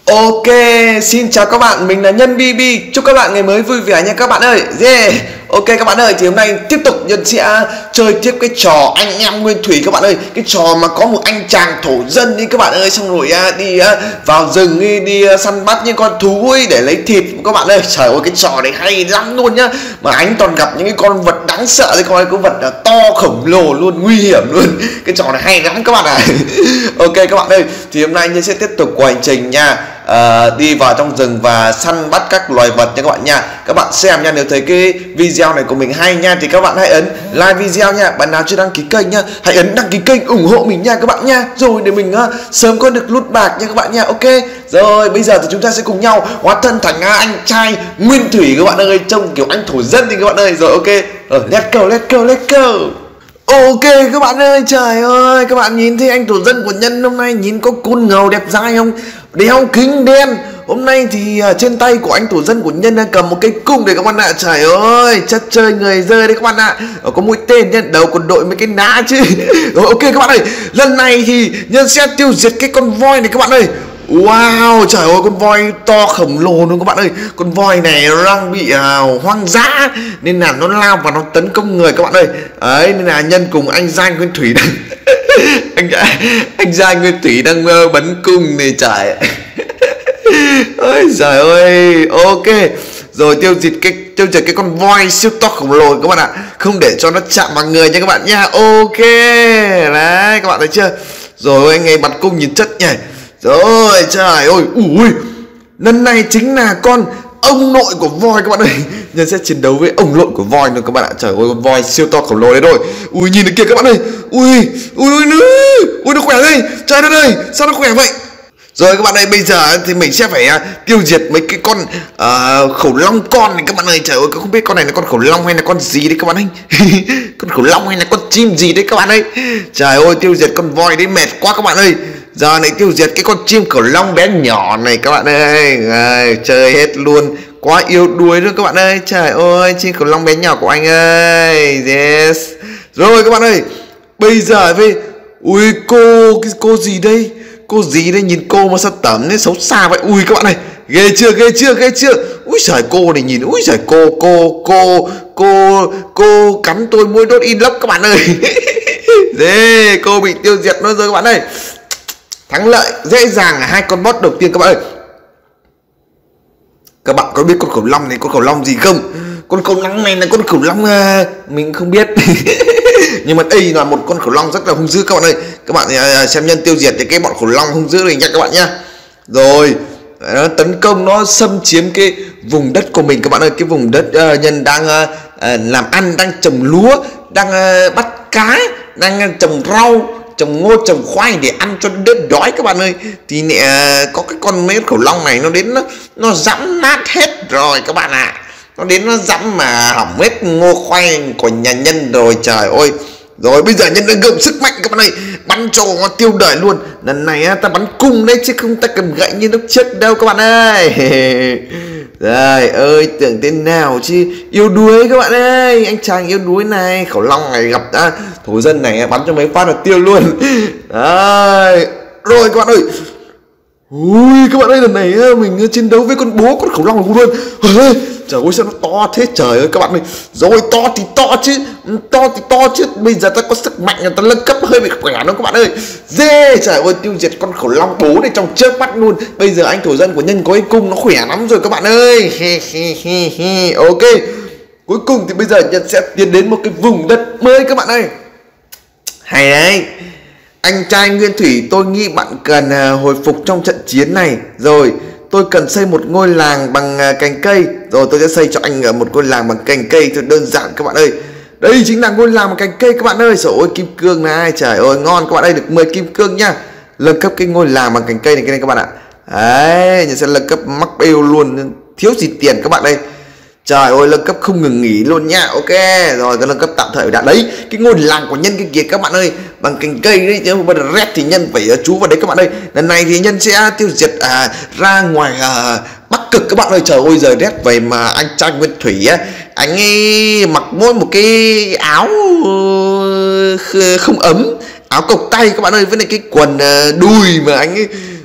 Ok, xin chào các bạn, mình là Nhân BB. Chúc các bạn ngày mới vui vẻ nha các bạn ơi. Yeah. Ok các bạn ơi, thì hôm nay tiếp tục Nhân sẽ chơi tiếp cái trò anh em nguyên thủy các bạn ơi. Cái trò mà có một anh chàng thổ dân đi các bạn ơi, xong rồi đi vào rừng đi săn bắt những con thú ấy để lấy thịt các bạn ơi. Trời ơi, cái trò này hay lắm luôn nhá. Mà anh toàn gặp những cái con vật đáng sợ, thì coi con vật là to khổng lồ luôn, nguy hiểm luôn. Cái trò này hay lắm các bạn ạ. Ok các bạn ơi, thì hôm nay Nhân sẽ tiếp tục cuộc hành trình nha. Đi vào trong rừng và săn bắt các loài vật nha các bạn nha. Các bạn xem nha, nếu thấy cái video này của mình hay nha thì các bạn hãy ấn like video nha. Bạn nào chưa đăng ký kênh nha, hãy ấn đăng ký kênh ủng hộ mình nha các bạn nha. Rồi để mình sớm có được lút bạc nha các bạn nha. Ok. Rồi bây giờ thì chúng ta sẽ cùng nhau hóa thân thành anh trai nguyên thủy các bạn ơi, trông kiểu anh thổ dân thì các bạn ơi. Rồi ok. Rồi let's go. Ok các bạn ơi, trời ơi, các bạn nhìn thấy anh thổ dân của Nhân hôm nay nhìn có côn ngầu đẹp dai không? Đeo kính đen. Hôm nay thì trên tay của anh thổ dân của Nhân đang cầm một cây cung để các bạn ạ. Trời ơi, chất chơi người rơi đấy các bạn ạ. Có mũi tên nhá, đầu còn đội mấy cái ná chứ. Rồi ok các bạn ơi, lần này thì Nhân sẽ tiêu diệt cái con voi này các bạn ơi. Wow, trời ơi, con voi to khổng lồ luôn các bạn ơi. Con voi này nó đang bị hoang dã nên là nó lao và nó tấn công người các bạn ơi. Ấy nên là Nhân cùng anh Giang Nguyên Thủy đang anh Giang Nguyên Thủy đang bắn cung này trời. Ôi trời ơi. Ok. Rồi tiêu diệt cái con voi siêu to khổng lồ các bạn ạ. Không để cho nó chạm vào người nha các bạn nha. Ok. Đấy, các bạn thấy chưa? Rồi anh ấy bắn cung nhìn chất nhỉ. Rồi trời ơi, ui, lần này chính là con ông nội của voi các bạn ơi. Nhân sẽ chiến đấu với ông nội của voi nữa các bạn ạ. Trời ơi, con voi siêu to khổng lồ đấy rồi. Ui, nhìn được kìa các bạn ơi. Ui, nó khỏe đây. Trời đất ơi, sao nó khỏe vậy? Rồi các bạn ơi, bây giờ thì mình sẽ phải tiêu diệt mấy cái con khủng long con này các bạn ơi. Trời ơi, không biết con này là con khủng long hay là con gì đấy các bạn ơi. Con khủng long hay là con chim gì đấy các bạn ơi. Trời ơi, tiêu diệt con voi đấy mệt quá các bạn ơi. Giờ này tiêu diệt cái con chim khủng long bé nhỏ này các bạn ơi. Chơi hết luôn. Quá yếu đuối nữa các bạn ơi. Trời ơi, chim khủng long bé nhỏ của anh ơi. Yes. Rồi các bạn ơi, bây giờ với ui cô gì đây? Cô gì đây, nhìn cô mà sao tẩm nên xấu xa vậy. Ui các bạn này, ghê chưa. Ui giời, cô này nhìn, ui giời, cô cắn tôi môi đốt in lốc các bạn ơi. Dê, cô bị tiêu diệt nó rồi các bạn ơi. Thắng lợi dễ dàng là hai con boss đầu tiên các bạn ơi. Các bạn có biết con khủng long này con khủng long gì không? Con khủng long này là con khủng long mình không biết. Nhưng mà đây là một con khủng long rất là hung dữ các bạn ơi. Các bạn xem Nhân tiêu diệt cái bọn khủng long hung dữ này nha các bạn nhá. Rồi nó tấn công, nó xâm chiếm cái vùng đất của mình các bạn ơi. Cái vùng đất Nhân đang làm ăn, đang trồng lúa, đang bắt cá, đang trồng rau, trồng ngô, trồng khoai để ăn cho đỡ đói các bạn ơi. Thì có cái con mấy khủng long này nó đến nó dẫm nát hết rồi các bạn ạ. Nó đến nó dẫm mà hỏng hết ngô khoai của nhà Nhân rồi trời ơi. Rồi bây giờ Nhân đã gồm sức mạnh các bạn ơi, bắn cho nó tiêu đời luôn. Lần này ta bắn cung đấy chứ không ta cầm gậy như lúc trước đâu các bạn ơi. Trời ơi, tưởng thế nào chứ yếu đuối các bạn ơi. Anh chàng yếu đuối này, khủng long này gặp thổ dân này bắn cho mấy phát là tiêu luôn. Đấy. Rồi các bạn ơi. Ui các bạn ơi, lần này mình chiến đấu với con bố con khủng long luôn. Trời ơi, sao nó to thế trời ơi các bạn ơi. Rồi to thì to chứ. Bây giờ ta có sức mạnh, ta nâng cấp hơi bị khỏe nữa các bạn ơi. Dê, trời ơi, tiêu diệt con khủng long bố này trong chớp mắt luôn. Bây giờ anh thổ dân của Nhân có cái cung nó khỏe lắm rồi các bạn ơi. Ok. Cuối cùng thì bây giờ Nhân sẽ tiến đến một cái vùng đất mới các bạn ơi. Hay đấy. Anh trai Nguyên Thủy, tôi nghĩ bạn cần hồi phục trong trận chiến này. Rồi tôi cần xây một ngôi làng bằng cành cây. Rồi tôi sẽ xây cho anh một ngôi làng bằng cành cây thật đơn giản các bạn ơi. Đây chính là ngôi làng bằng cành cây các bạn ơi. Trời ơi, kim cương này, trời ơi ngon các bạn ơi, được 10 kim cương nha. Nâng cấp cái ngôi làng bằng cành cây này các bạn ạ. Đấy, mình sẽ nâng cấp mắc yêu luôn, thiếu gì tiền các bạn đây. Trời ơi, nâng cấp không ngừng nghỉ luôn nha. Ok, rồi cái nâng cấp tạm thời đã đấy. Cái ngôi làng của Nhân cái kia các bạn ơi, bằng cành cây đấy chứ không phải là rét thì Nhân phải chú vào đấy các bạn ơi. Lần này thì Nhân sẽ tiêu diệt ra ngoài Bắc Cực các bạn ơi. Trời ơi, giờ rét vậy mà anh trai Nguyên Thủy á, anh ấy mặc mỗi một cái áo không ấm, áo cộc tay các bạn ơi, với lại cái quần đùi mà anh ấy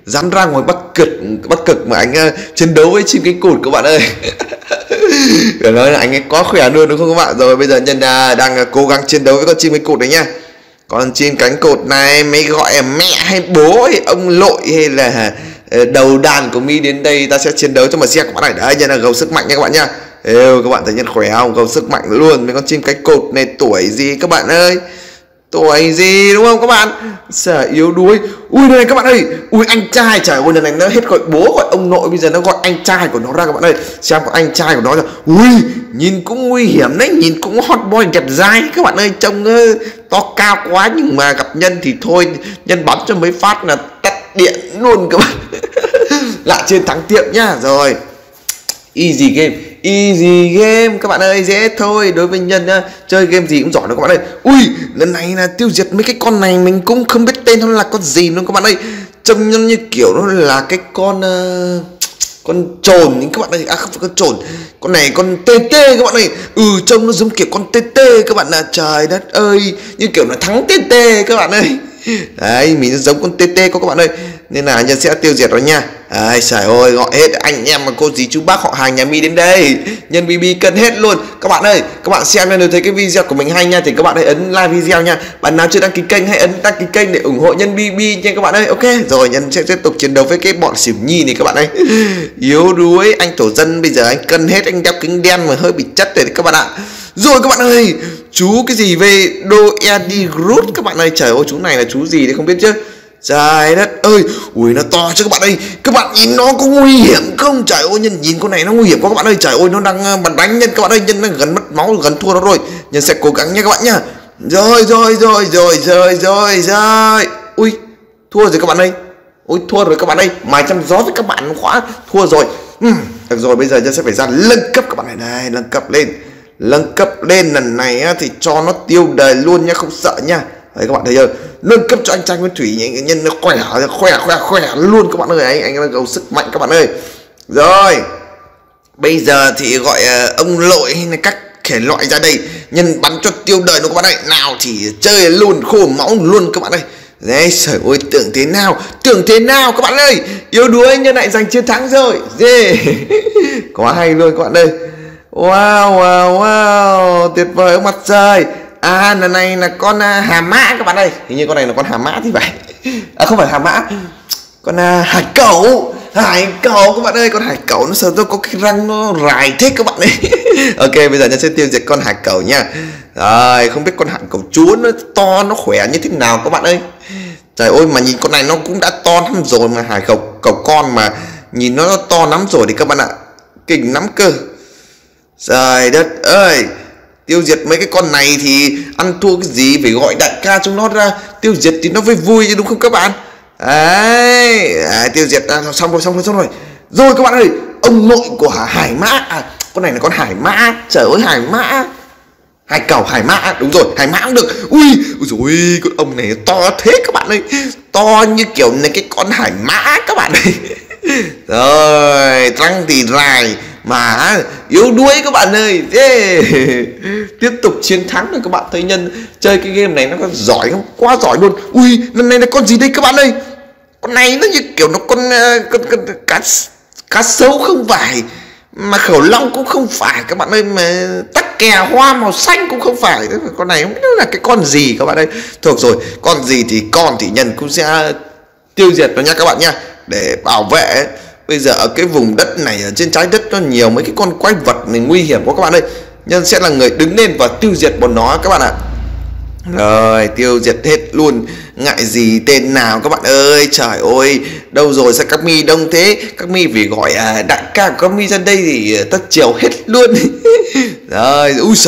dám ra ngoài Bắc Cực mà anh chiến đấu với chim cánh cụt các bạn ơi. Phải nói là anh ấy quá khỏe luôn đúng không các bạn? Rồi bây giờ Nhân đang cố gắng chiến đấu với con chim cánh cụt đấy nhá. Con chim cánh cụt này mới gọi là mẹ hay bố hay ông nội hay là đầu đàn của Mi đến đây, ta sẽ chiến đấu cho mà xem các bạn này. Đấy, Nhân là gấu sức mạnh nha các bạn nhá. Các bạn thấy Nhân khỏe không? Gấu sức mạnh luôn. Mấy con chim cánh cụt này tuổi gì các bạn ơi? Tuổi gì đúng không các bạn? Sợ yếu đuối. Ui này các bạn ơi, ui anh trai, trời ơi, lần này nó hết gọi bố gọi ông nội, bây giờ nó gọi anh trai của nó ra các bạn ơi. Xem có anh trai của nó ra. Ui nhìn cũng nguy hiểm đấy, nhìn cũng hot boy đẹp dai các bạn ơi, trông to cao quá, nhưng mà gặp Nhân thì thôi, Nhân bắn cho mấy phát là tắt điện luôn các bạn. Lại trên thắng tiệm nhá. Rồi easy game các bạn ơi, dễ thôi. Đối với Nhân nhá, chơi game gì cũng giỏi đâu các bạn ơi. Ui lần này là tiêu diệt mấy cái con này mình cũng không biết tên nó là con gì luôn các bạn ơi. Trông như kiểu nó là cái con trồn các bạn ơi. À không phải con trồn, con này con TT các bạn ơi. Trông nó giống kiểu con TT các bạn ạ. Trời đất ơi, như kiểu là thắng TT các bạn ơi. Đấy, mình giống con TT các bạn ơi, nên là Nhân sẽ tiêu diệt nó nha. Ai trời ơi, gọi hết anh em mà cô dì chú bác họ hàng nhà Mi đến đây, Nhân BB cân hết luôn các bạn ơi. Các bạn xem nếu thấy cái video của mình hay nha thì các bạn hãy ấn like video nha. Bạn nào chưa đăng ký kênh hãy ấn đăng ký kênh để ủng hộ Nhân BB nha các bạn ơi. Ok rồi, Nhân sẽ tiếp tục chiến đấu với cái bọn xỉu nhi này các bạn ơi. Yếu đuối, anh thổ dân bây giờ anh cân hết, anh đeo kính đen mà hơi bị chất rồi các bạn ạ. Rồi các bạn ơi, chú cái gì về Doedi Groot các bạn ơi. Trời ơi, chú này là chú gì thì không biết chứ. Trời đất ơi, ui nó to chứ các bạn ơi. Các bạn nhìn nó có nguy hiểm không? Trời ơi, Nhân nhìn con này nó nguy hiểm quá các bạn ơi. Trời ơi, nó đang bắn đánh Nhân các bạn ơi. Nhân đang gần mất máu, gần thua nó rồi. Nhân sẽ cố gắng nha các bạn nhá. Rồi. Ui, thua rồi các bạn ơi. Ui, thua rồi các bạn ơi. Mài chăm gió với các bạn khóa. Thua rồi. Được rồi, bây giờ Nhân sẽ phải ra nâng cấp các bạn này. Đây, nâng cấp lên lần này á, thì cho nó tiêu đời luôn nha, không sợ nha. Đấy các bạn thấy chưa, nâng cấp cho anh trai Nguyên Thủy, Nhân nó khỏe luôn các bạn ơi. Anh nó gấu sức mạnh các bạn ơi. Rồi bây giờ thì gọi ông nội hay là các thể loại ra đây, Nhân bắn cho tiêu đời nó các bạn ơi. Nào thì chơi luôn, khô máu luôn các bạn ơi. Đấy trời ơi, tưởng thế nào các bạn ơi. Yếu đuối Nhân lại giành chiến thắng rồi. Quá hay luôn các bạn ơi. Wow, tuyệt vời ông mặt trời. Lần này là con hà mã các bạn ơi. Hình như con này là con hà mã thì phải. Không phải hà mã, con hải cẩu các bạn ơi. Con hải cẩu nó sợ tôi có cái răng nó dài thế các bạn ơi. Ok, bây giờ Nhân sẽ tiêu diệt con hải cẩu nha. Rồi, không biết con hải cẩu chúa nó to, nó khỏe như thế nào các bạn ơi. Trời ơi, mà nhìn con này nó cũng đã to lắm rồi, mà hải cẩu con mà nhìn nó to lắm rồi thì các bạn ạ, kinh lắm cơ. Trời đất ơi, tiêu diệt mấy cái con này thì ăn thua cái gì, phải gọi đại ca chúng nó ra tiêu diệt thì nó vui chứ đúng không các bạn? Đấy, tiêu diệt xong rồi. Rồi các bạn ơi, ông nội của hải mã, con này là con hải mã. Trời ơi, hải mã, hải cẩu hải mã, đúng rồi, hải mã cũng được. Ui rồi, con ông này to thế các bạn ơi, to như kiểu là cái con hải mã các bạn ơi. Rồi răng thì dài mà yếu đuối các bạn ơi. Tiếp tục chiến thắng rồi các bạn thấy Nhân chơi cái game này nó có giỏi không? Quá giỏi luôn. Ui lần này là con gì đây các bạn ơi? Con này nó như kiểu nó con cá sấu không phải, mà khẩu long cũng không phải các bạn ơi, mà tắc kè hoa màu xanh cũng không phải. Con này không biết là cái con gì các bạn ơi. Thuộc rồi, con gì thì Nhân cũng sẽ tiêu diệt nó nha các bạn nha, để bảo vệ. Bây giờ ở cái vùng đất này, ở trên trái đất nó nhiều mấy cái con quái vật này nguy hiểm quá các bạn ơi. Nhân sẽ là người đứng lên và tiêu diệt bọn nó các bạn ạ. Rồi tiêu diệt hết luôn, ngại gì tên nào các bạn ơi. Trời ơi, đâu rồi sao các mi đông thế? Các mi vì gọi đại ca của các mi ra đây thì tất chiều hết luôn. Rồi úi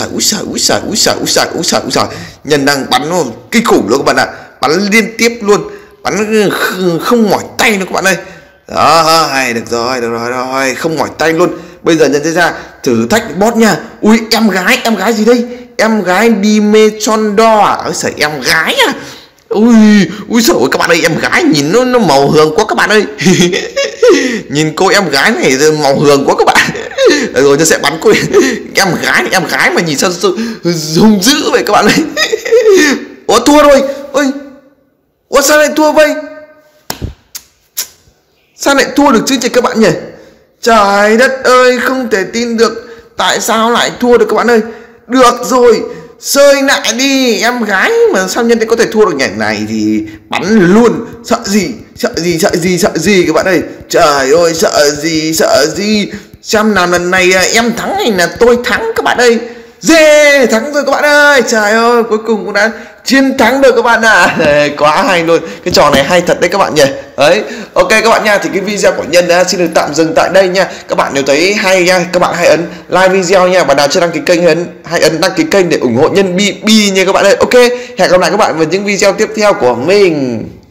giời, Nhân đang bắn kinh khủng luôn các bạn ạ. Bắn liên tiếp luôn, bắn không mỏi tay nữa các bạn ơi. Đó, được rồi, không mỏi tay luôn. Bây giờ Nhân sẽ ra thử thách boss nha. Ui em gái gì đây? Em gái Dimechondor à? Ôi trời, em gái à? Ui trời ơi các bạn ơi, em gái nhìn nó màu hường quá các bạn ơi. Nhìn cô em gái này màu hường quá các bạn. Rồi Nhân sẽ bắn cô em gái mà nhìn sao hung dữ vậy các bạn ơi. Ủa thua rồi. Ôi sao lại thua vậy? Sao lại thua được chứ chị các bạn nhỉ? Trời đất ơi, không thể tin được. Tại sao lại thua được các bạn ơi? Được rồi, sơi lại đi em gái. Mà sao nhân đây có thể thua được nhảy này thì bắn luôn. Sợ gì, sợ gì, sợ gì, sợ gì các bạn ơi. Trời ơi, sợ gì, sợ gì. Xem nào lần này em thắng hay là tôi thắng các bạn ơi. Yeah, thắng rồi các bạn ơi. Trời ơi, cuối cùng cũng đã chiến thắng được các bạn ạ. Quá hay luôn. Cái trò này hay thật đấy các bạn nhỉ. Đấy, ok các bạn nha. Thì cái video của Nhân xin được tạm dừng tại đây nha. Các bạn nếu thấy hay nha, các bạn hãy ấn like video nha. Và nào chưa đăng ký kênh hãy ấn đăng ký kênh để ủng hộ Nhân BB nha các bạn ơi. Ok, hẹn gặp lại các bạn vào những video tiếp theo của mình.